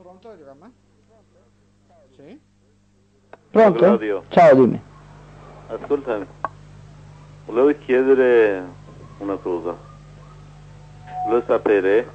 Pronto il programma? Sì? Pronto? Claudio, Ciao, dimmi. ascoltami, volevo chiedere una cosa. Volevo sapere,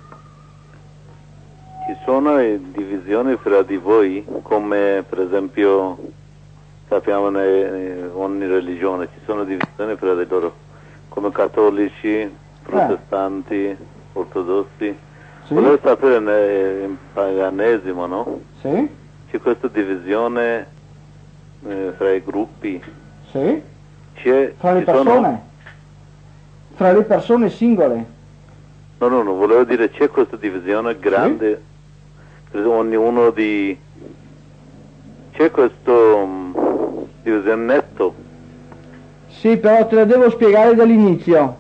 ci sono divisioni fra di voi, come per esempio sappiamo in ogni religione, ci sono divisioni fra di loro, come cattolici, protestanti, ortodossi. Sì? Volevo sapere in paganesimo, no? Sì? C'è questa divisione fra i gruppi. Sì? C'è, Fra le ci sono- persone? Fra le persone singole? No, volevo dire, c'è questa divisione grande, per ognuno di... c'è questo divisione netto. Sì, però te la devo spiegare dall'inizio.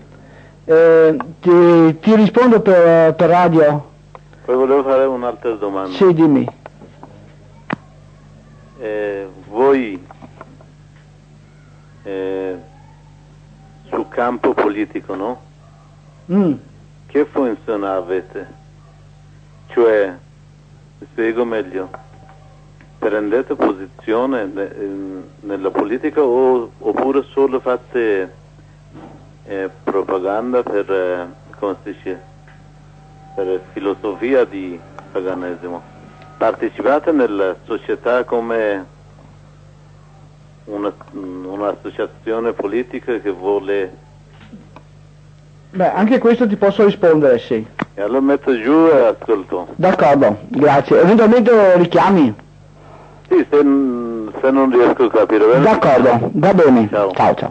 Ti rispondo per radio? Poi volevo fare un'altra domanda. Sì, dimmi. Voi sul campo politico, no? Che funzione avete? Cioè, mi spiego meglio, prendete posizione nella politica oppure solo fate propaganda per, come si dice, per filosofia di paganesimo? Partecipate nella società come un'associazione politica che vuole... Beh, anche questo ti posso rispondere, sì. E allora metto giù e ascolto. D'accordo, grazie. Eventualmente lo richiami? Sì, se non riesco a capire bene. D'accordo, va bene. Ciao. Ciao.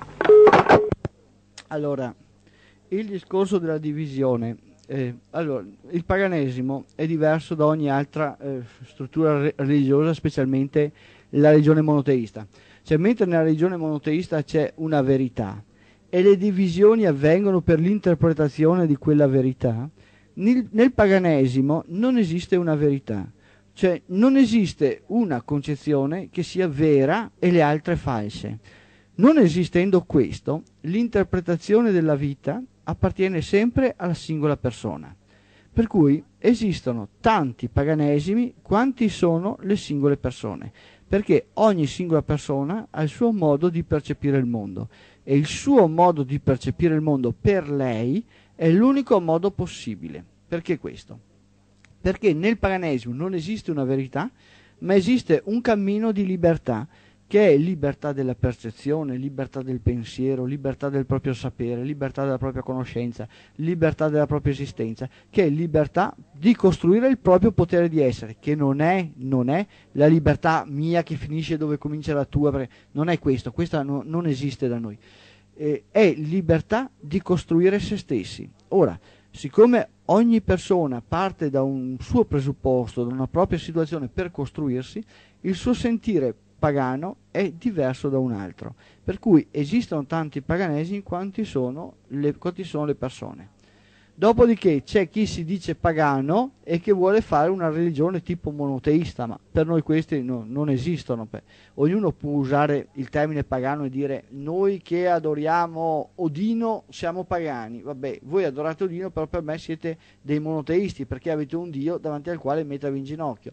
Allora, il discorso della divisione. Allora, il paganesimo è diverso da ogni altra struttura religiosa, specialmente la religione monoteista. Cioè, mentre nella religione monoteista c'è una verità e le divisioni avvengono per l'interpretazione di quella verità, nel paganesimo non esiste una verità. Cioè, non esiste una concezione che sia vera e le altre false. Non esistendo questo, l'interpretazione della vita appartiene sempre alla singola persona. Per cui esistono tanti paganesimi quanti sono le singole persone, perché ogni singola persona ha il suo modo di percepire il mondo e il suo modo di percepire il mondo per lei è l'unico modo possibile. Perché questo? Perché nel paganesimo non esiste una verità, ma esiste un cammino di libertà, che è libertà della percezione, libertà del pensiero, libertà del proprio sapere, libertà della propria conoscenza, libertà della propria esistenza, che è libertà di costruire il proprio potere di essere, che non è la libertà mia che finisce dove comincia la tua, perché non è questo, questa non esiste da noi. È libertà di costruire se stessi. Ora, siccome ogni persona parte da un suo presupposto, da una propria situazione per costruirsi, il suo sentire pagano è diverso da un altro, per cui esistono tanti paganesimi quanti sono le persone. Dopodiché c'è chi si dice pagano e che vuole fare una religione tipo monoteista, ma per noi questi non esistono. Ognuno può usare il termine pagano e dire noi che adoriamo Odino siamo pagani. Vabbè, voi adorate Odino, però per me siete dei monoteisti perché avete un dio davanti al quale mettervi in ginocchio.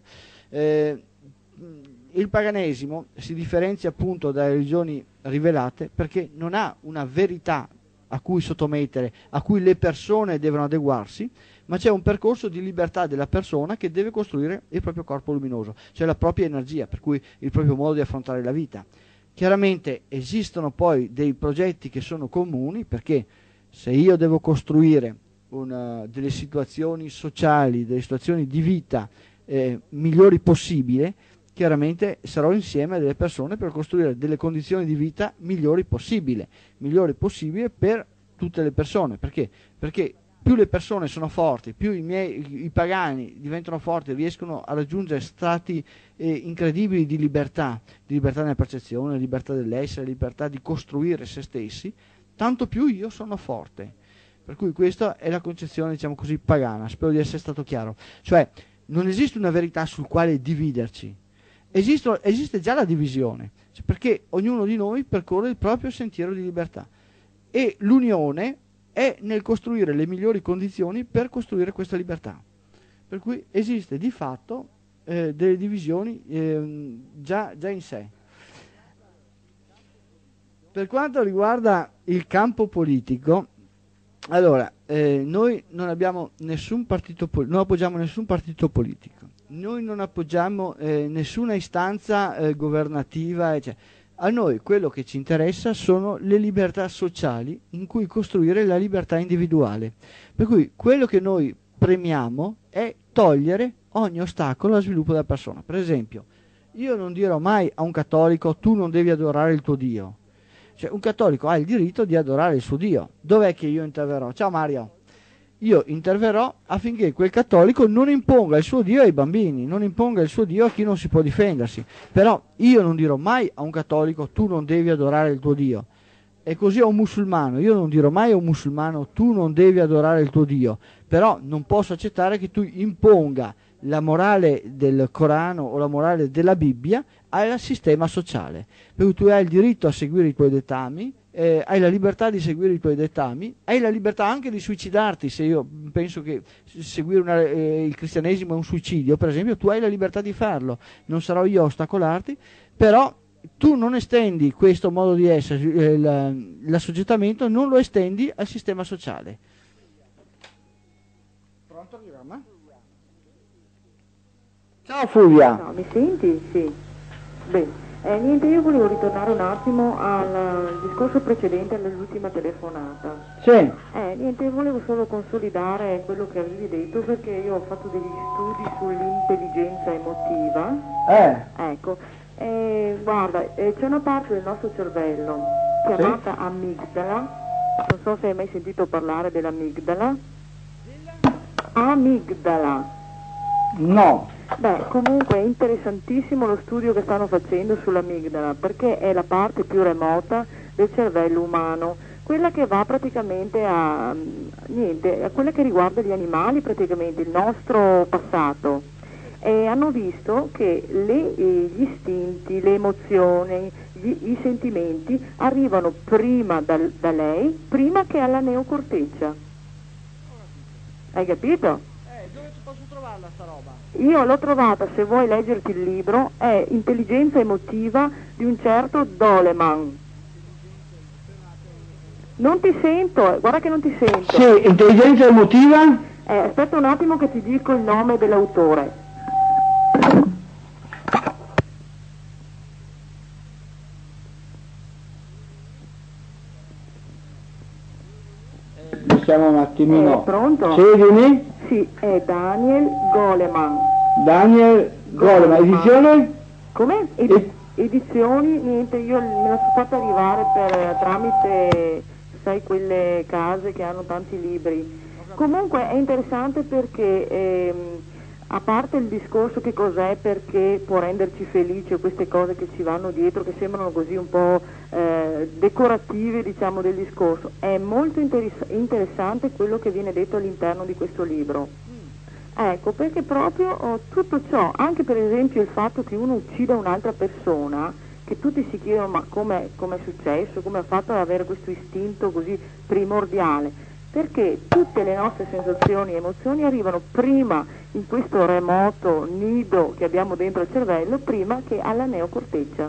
Il paganesimo si differenzia appunto dalle religioni rivelate perché non ha una verità a cui sottomettere, a cui le persone devono adeguarsi, ma c'è un percorso di libertà della persona che deve costruire il proprio corpo luminoso, cioè la propria energia, per cui il proprio modo di affrontare la vita. Chiaramente esistono poi dei progetti che sono comuni, perché se io devo costruire delle situazioni sociali, delle situazioni di vita migliori possibili, chiaramente sarò insieme a delle persone per costruire delle condizioni di vita migliori possibili per tutte le persone. Perché? Perché più le persone sono forti, più i pagani diventano forti, riescono a raggiungere strati incredibili di libertà nella percezione, libertà dell'essere, libertà di costruire se stessi, tanto più io sono forte. Per cui questa è la concezione, diciamo così, pagana. Spero di essere stato chiaro. Cioè, non esiste una verità sul quale dividerci. Esiste già la divisione, cioè perché ognuno di noi percorre il proprio sentiero di libertà e l'unione è nel costruire le migliori condizioni per costruire questa libertà. Per cui esiste di fatto delle divisioni già in sé. Per quanto riguarda il campo politico, allora, noi non abbiamo nessun partito, non appoggiamo nessun partito politico, noi non appoggiamo nessuna istanza governativa, eccetera. A noi quello che ci interessa sono le libertà sociali in cui costruire la libertà individuale. Per cui quello che noi premiamo è togliere ogni ostacolo allo sviluppo della persona. Per esempio, io non dirò mai a un cattolico tu non devi adorare il tuo Dio. Cioè, un cattolico ha il diritto di adorare il suo Dio. Dov'è che io interverrò? Ciao Mario. Io interverrò affinché quel cattolico non imponga il suo Dio ai bambini, non imponga il suo Dio a chi non si può difendersi. Però io non dirò mai a un cattolico tu non devi adorare il tuo Dio. E così a un musulmano, io non dirò mai a un musulmano tu non devi adorare il tuo Dio. Però non posso accettare che tu imponga la morale del Corano o la morale della Bibbia al sistema sociale. Per cui tu hai il diritto a seguire i tuoi dettami, hai la libertà di seguire i tuoi dettami, hai la libertà anche di suicidarti. Se io penso che seguire il cristianesimo è un suicidio, per esempio, tu hai la libertà di farlo, non sarò io a ostacolarti, però tu non estendi questo modo di essere, l'assoggettamento non lo estendi al sistema sociale. Pronto, programma? Ciao Fulvia. No, mi senti? Sì. Bene. Niente, io volevo ritornare un attimo al discorso precedente, all'ultima telefonata. Sì. Niente, volevo solo consolidare quello che avevi detto, perché io ho fatto degli studi sull'intelligenza emotiva. Ecco, guarda, c'è una parte del nostro cervello chiamata amigdala, non so se hai mai sentito parlare dell'amigdala. Amigdala. No. Beh, comunque è interessantissimo lo studio che stanno facendo sull'amigdala, perché è la parte più remota del cervello umano, quella che va praticamente a quella che riguarda gli animali, praticamente il nostro passato. E hanno visto che gli istinti, le emozioni, i sentimenti arrivano prima da lei, prima che alla neocorteccia. Hai capito? Dove posso trovarla sta roba? Io l'ho trovata, se vuoi leggerti il libro, è Intelligenza emotiva di un certo Doleman. Non ti sento, guarda che non ti sento. Sì, intelligenza emotiva? Aspetta un attimo che ti dico il nome dell'autore. Siamo un attimino. Pronto? Sì, dimmi? Sì, è Daniel Goleman. Daniel Goleman, edizione? Come? Edizioni, niente, io me la sono fatta arrivare tramite, sai, quelle case che hanno tanti libri. Comunque è interessante perché, a parte il discorso che cos'è, perché può renderci felici o queste cose che ci vanno dietro, che sembrano così un po' decorative, diciamo, del discorso, è molto interessante quello che viene detto all'interno di questo libro. Ecco, perché proprio tutto ciò, anche per esempio il fatto che uno uccida un'altra persona, che tutti si chiedono ma come è successo, come ha fatto ad avere questo istinto così primordiale, perché tutte le nostre sensazioni e emozioni arrivano prima in questo remoto nido che abbiamo dentro il cervello, prima che alla neocorteccia.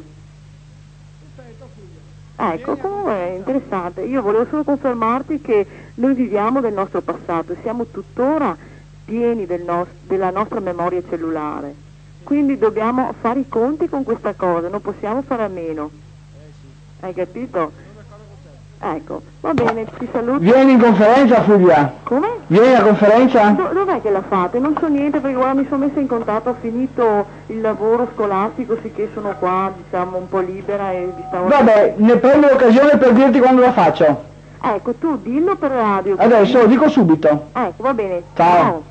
Ecco, comunque è interessante. Io volevo solo confermarti che noi viviamo del nostro passato e siamo tuttora pieni della nostra memoria cellulare, quindi dobbiamo fare i conti con questa cosa, non possiamo fare a meno. Hai capito? Ecco, va bene, ti saluto. Vieni in conferenza, Fulvia? Come? Vieni a conferenza? Dov'è che la fate? Non so niente, perché guarda, mi sono messa in contatto, ho finito il lavoro scolastico, sicché sono qua, diciamo, un po' libera e vi stavo... Vabbè, ne prendo l'occasione per dirti quando la faccio. Ecco, tu dillo per radio. Adesso lo dico subito. Ecco, va bene. Ciao.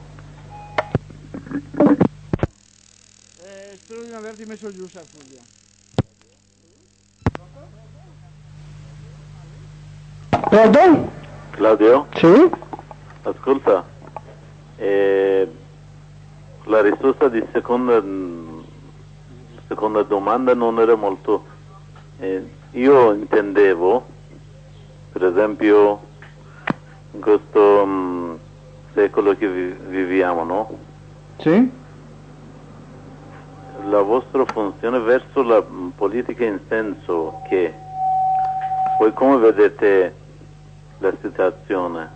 Spero di non averti messo giù, Fulvia. Pronto? Claudio? Sì? Ascolta, la risposta di seconda domanda non era molto... io intendevo, per esempio, in questo secolo che viviamo, no? Sì? La vostra funzione verso la politica in senso che voi come vedete la situazione?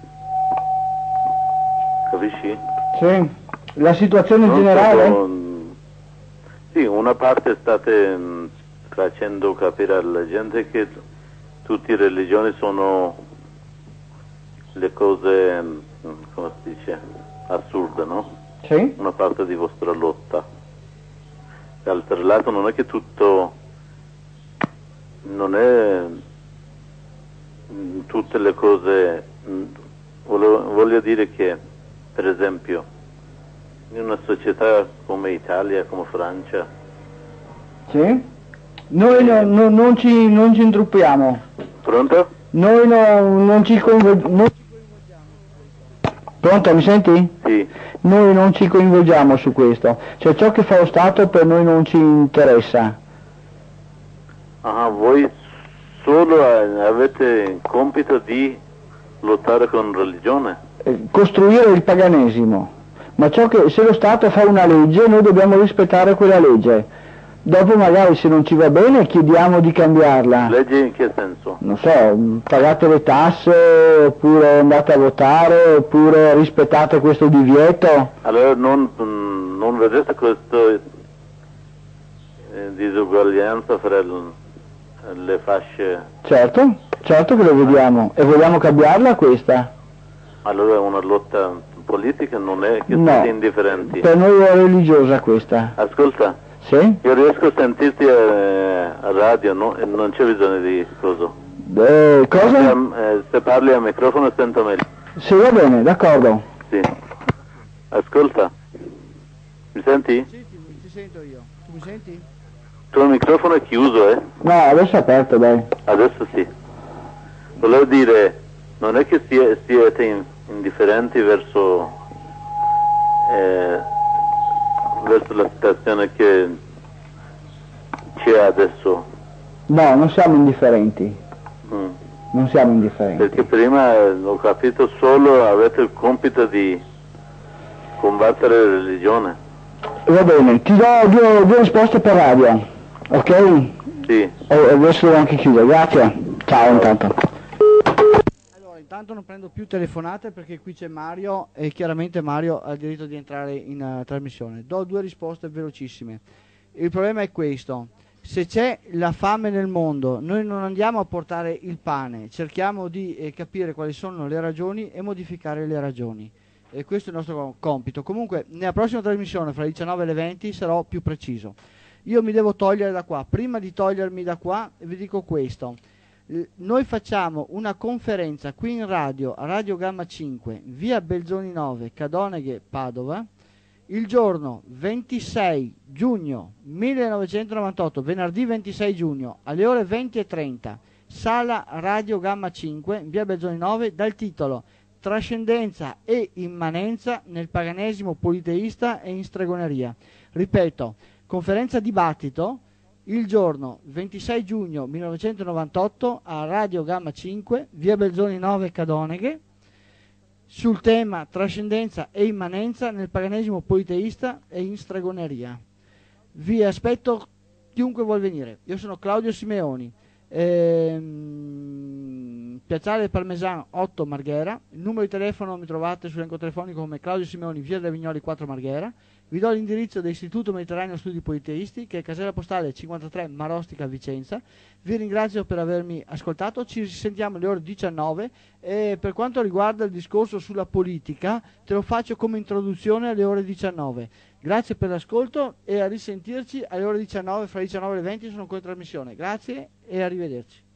Capisci? Sì. La situazione Non generale? solo, sì, una parte state facendo capire alla gente che tutte le religioni sono le cose, come si dice, assurde, no? Sì? Una parte di vostra lotta. Dall'altro lato non è che tutto, non è tutte le cose, voglio dire che, per esempio, in una società come Italia, come Francia, Sì? Noi non ci intruppiamo. pronto? Noi non ci coinvolgiamo. Pronto, mi senti? Sì, Noi non ci coinvolgiamo su questo. Cioè ciò che fa lo Stato per noi non ci interessa. voi solo avete il compito di lottare con religione? Costruire il paganesimo. Ma se lo Stato fa una legge, noi dobbiamo rispettare quella legge. Dopo magari se non ci va bene chiediamo di cambiarla. Legge in che senso? Non so, pagate le tasse, oppure andate a votare, oppure rispettate questo divieto. Allora non vedete questa disuguaglianza fra le fasce? Certo che lo vediamo. E vogliamo cambiarla questa? Allora una lotta politica non è che No, siete indifferenti. per noi è religiosa questa. Ascolta, Sì? io riesco a sentirti a radio, no? E non c'è bisogno di cosa? Cosa? Se parli al microfono sento meglio. Sì, va bene, d'accordo. Sì. Ascolta, mi senti? Sì, ti sento io. Tu mi senti? Il tuo microfono è chiuso, eh? No, adesso è aperto, dai. Adesso sì. Volevo dire, non è che siete indifferenti verso la situazione che c'è adesso. No, non siamo indifferenti. Mm. Non siamo indifferenti. Perché prima ho capito solo avete il compito di combattere la religione. Va bene, ti do due risposte per radio, ok? Sì. Adesso devo anche chiudere, grazie. Ciao intanto. Allora, intanto non prendo più telefonate perché qui c'è Mario e chiaramente Mario ha il diritto di entrare in trasmissione. Do due risposte velocissime. Il problema è questo: se c'è la fame nel mondo, noi non andiamo a portare il pane, cerchiamo di capire quali sono le ragioni e modificare le ragioni. E questo è il nostro compito. Comunque, nella prossima trasmissione, fra le 19 e le 20, sarò più preciso. Io mi devo togliere da qua. Prima di togliermi da qua, vi dico questo. Noi facciamo una conferenza qui in radio, a Radio Gamma 5, via Belzoni 9, Cadoneghe, Padova, il giorno 26 giugno 1998, venerdì 26 giugno, alle ore 20:30, sala Radio Gamma 5, via Belzoni 9, dal titolo Trascendenza e immanenza nel paganesimo politeista e in stregoneria. Ripeto, conferenza dibattito il giorno 26 giugno 1998 a Radio Gamma 5, via Belzoni 9, Cadoneghe, sul tema trascendenza e immanenza nel paganesimo politeista e in stregoneria. Vi aspetto chiunque vuol venire. Io sono Claudio Simeoni, Piazzale Parmesan 8 Marghera. Il numero di telefono mi trovate sull'elenco telefonico come Claudio Simeoni, via dei Vignoli 4 Marghera. Vi do l'indirizzo dell'Istituto Mediterraneo Studi Politeisti, che è casella postale 53 Marostica, Vicenza. Vi ringrazio per avermi ascoltato, ci sentiamo alle ore 19 e per quanto riguarda il discorso sulla politica te lo faccio come introduzione alle ore 19. Grazie per l'ascolto e a risentirci alle ore 19, fra le 19 e le 20 sono ancora in trasmissione. Grazie e arrivederci.